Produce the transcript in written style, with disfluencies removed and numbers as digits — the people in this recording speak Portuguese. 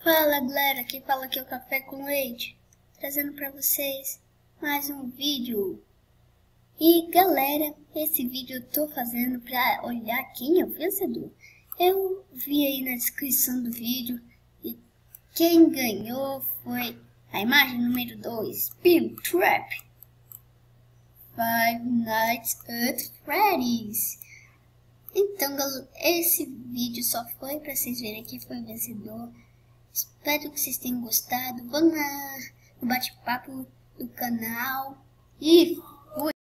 Fala galera, aqui fala aqui o Café com Leite, trazendo para vocês mais um vídeo. E galera, esse vídeo eu tô fazendo para olhar quem é o vencedor. Eu vi aí na descrição do vídeo e quem ganhou foi a imagem número 2, Springtrap, Five Nights at Freddy's. Então esse vídeo só foi para vocês verem quem foi o vencedor. Espero que vocês tenham gostado. Vão no bate-papo do canal e